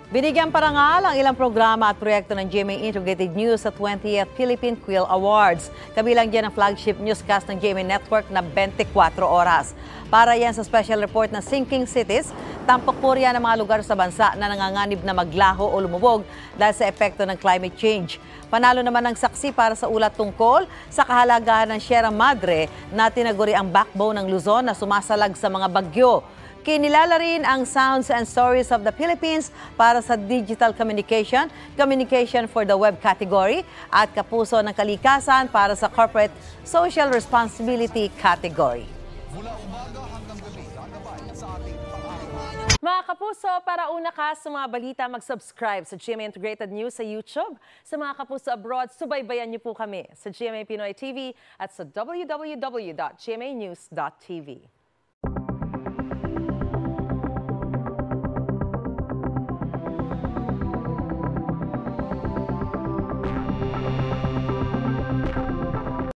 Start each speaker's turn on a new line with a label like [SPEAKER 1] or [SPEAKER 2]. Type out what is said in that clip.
[SPEAKER 1] Binigyang parangal ang ilang programa at proyekto ng GMA Integrated News sa 20th Philippine Quill Awards. Kabilang dyan ang flagship newscast ng GMA Network na 24 oras. Para yan sa special report na Sinking Cities, tampok po riyan ang mga lugar sa bansa na nanganganib na maglaho o lumubog dahil sa epekto ng climate change. Panalo naman ang saksi para sa ulat tungkol sa kahalagahan ng Sierra Madre na tinaguri ang backbone ng Luzon na sumasalag sa mga bagyo. Kinilala rin ang Sounds and Stories of the Philippines para sa digital communication, communication for the web category, at Kapuso ng Kalikasan para sa corporate social responsibility category.
[SPEAKER 2] Mula umaga hanggang gabi, gagabay sa ating pang-araw.
[SPEAKER 3] Mga kapuso, para una ka sa mga balita, mag-subscribe sa GMA Integrated News sa YouTube. Sa mga kapuso abroad, subaybayan niyo po kami sa GMA Pinoy TV at sa www.gmanews.tv.